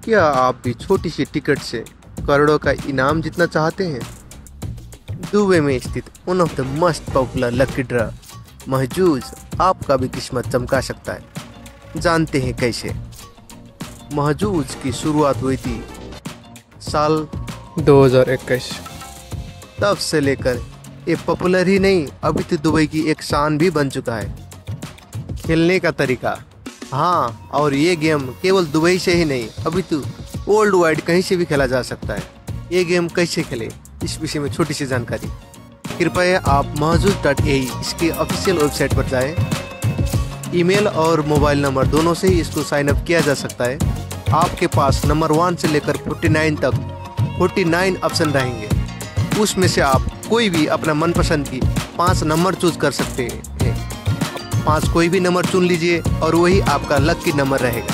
क्या आप भी छोटी सी टिकट से करोड़ों का इनाम जीतना चाहते हैं? दुबई में स्थित one of the most popular lucky draw Mahzooz आपका भी किस्मत चमका सकता है। जानते हैं कैसे? महजूज की शुरुआत हुई थी साल 2021। तब से लेकर ये पॉपुलर ही नहीं, अभी तो दुबई की एक शान भी बन चुका है। खेलने का तरीका, हाँ, और ये गेम केवल दुबई से ही नहीं, अभी तो वर्ल्ड वाइड कहीं से भी खेला जा सकता है। ये गेम कैसे खेले, इस विषय में छोटी सी जानकारी। कृपया आप महजूज.ai इसके ऑफिशियल वेबसाइट पर जाएं। ईमेल और मोबाइल नंबर दोनों से ही इसको साइन अप किया जा सकता है। आपके पास नंबर 1 से लेकर 49 तक 49 ऑप्शन रहेंगे। उसमें से आप कोई भी अपना मनपसंद की 5 नंबर चूज कर सकते हैं। 5 कोई भी नंबर चुन लीजिए और वही आपका लकी नंबर रहेगा।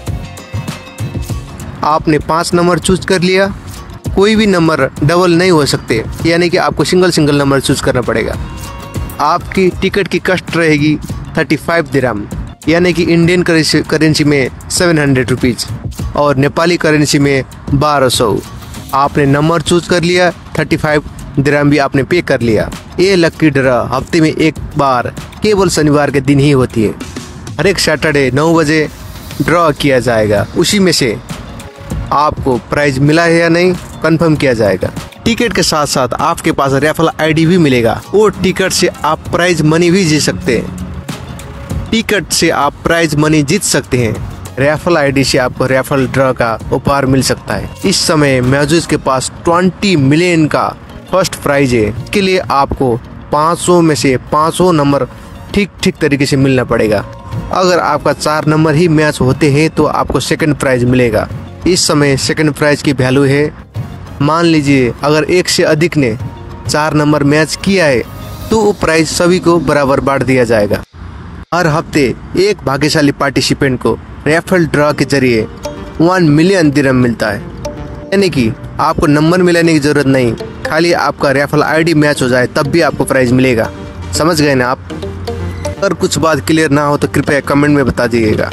आपने 5 नंबर चूज कर लिया, कोई भी नंबर डबल नहीं हो सकते, यानी कि आपको सिंगल नंबर चूज करना पड़ेगा। आपकी टिकट की कॉस्ट रहेगी 35 दिरहम, यानी कि इंडियन करेंसी में 700 रुपीज़ और नेपाली करेंसी में 1200। आपने नंबर चूज कर लिया, 35 दिरहम भी आपने पे कर लिया। ये लकी ड्रॉ हफ्ते में एक बार केवल शनिवार के दिन ही होती है। हर एक सैटरडे 9 बजे ड्रॉ किया जाएगा। उसी में से आपको प्राइज मिला है या नहीं कंफर्म किया जाएगा। टिकट के साथ साथ आपके पास रेफरल आईडी भी मिलेगा। वो टिकट से आप प्राइज मनी भी जीत सकते हैं। टिकट से आप प्राइज मनी जीत सकते हैं। रेफरल आईडी से आपको रेफरल ड्रॉ का उपहार मिल सकता है। इस समय महजूज के पास 20 मिलियन का फर्स्ट प्राइज है। इसके लिए आपको 500 में से 500 नंबर ठीक तरीके से मिलना पड़ेगा। अगर आपका 4 नंबर ही मैच होते हैं तो आपको सेकंड प्राइज मिलेगा। इस समय सेकंड प्राइज की वैल्यू है, मान लीजिए अगर 1 से अधिक ने 4 नंबर मैच किया है तो वो प्राइज सभी को बराबर बांट दिया जाएगा। हर हफ्ते एक भाग्यशाली पार्टिसिपेंट को रेफरल ड्रॉ के जरिए 1 मिलियन दिरहम मिलता है। यानी कि आपको नंबर मिलाने की जरूरत नहीं, खाली आपका रेफरल आईडी मैच हो जाए तब भी आपको प्राइज मिलेगा। समझ गए ना आप? अगर कुछ बात क्लियर ना हो तो कृपया कमेंट में बता दीजिएगा।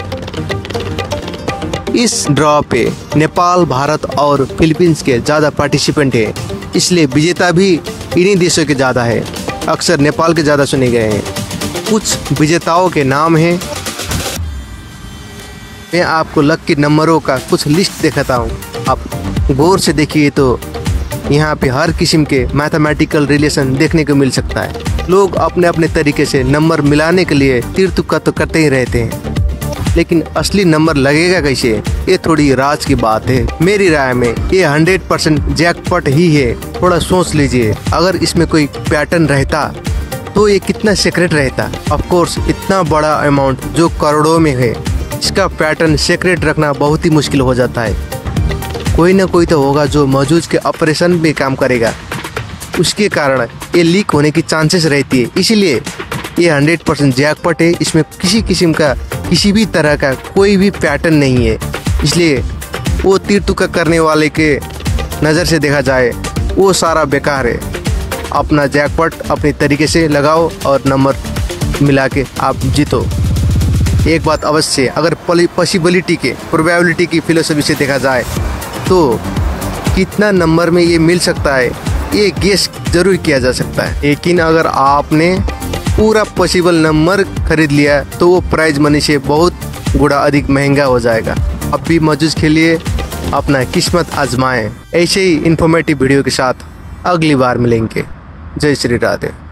इस ड्रॉ पे नेपाल, भारत और फिलीपींस के ज़्यादा पार्टिसिपेंट हैं, इसलिए विजेता भी इन्हीं देशों के ज़्यादा है। अक्सर नेपाल के ज़्यादा चुने गए हैं। कुछ विजेताओं के नाम हैं। मैं आपको लकी नंबरों का कुछ लिस्ट दिखाता हूँ, आप गौर से देखिए तो यहाँ पे हर किस्म के मैथमेटिकल रिलेशन देखने को मिल सकता है। लोग अपने अपने तरीके से नंबर मिलाने के लिए तीर-तुक्का तो करते ही रहते हैं, लेकिन असली नंबर लगेगा कैसे, ये थोड़ी राज की बात है। मेरी राय में ये 100% जैकपॉट ही है। थोड़ा सोच लीजिए, अगर इसमें कोई पैटर्न रहता तो ये कितना सीक्रेट रहता। ऑफ कोर्स इतना बड़ा अमाउंट जो करोड़ों में है, इसका पैटर्न सीक्रेट रखना बहुत ही मुश्किल हो जाता है। कोई ना कोई तो होगा जो महजूज के ऑपरेशन में काम करेगा, उसके कारण ये लीक होने की चांसेस रहती है। इसीलिए ये 100% जैकपॉट है। इसमें किसी किस्म का किसी भी तरह का कोई भी पैटर्न नहीं है। इसलिए वो तीर तुक्का करने वाले के नज़र से देखा जाए वो सारा बेकार है। अपना जैकपॉट अपने तरीके से लगाओ और नंबर मिला के आप जीतो। एक बात अवश्य, अगर पॉसिबिलिटी के प्रोबेबिलिटी की फिलोसफी से देखा जाए तो कितना नंबर में ये मिल सकता है ये गेस जरूर किया जा सकता है। लेकिन अगर आपने पूरा पॉसिबल नंबर खरीद लिया तो वो प्राइज मनी से बहुत गुना अधिक महंगा हो जाएगा। अब भी महजूज खेलिए, अपना किस्मत आजमाएं। ऐसे ही इंफॉर्मेटिव वीडियो के साथ अगली बार मिलेंगे। जय श्री राधे।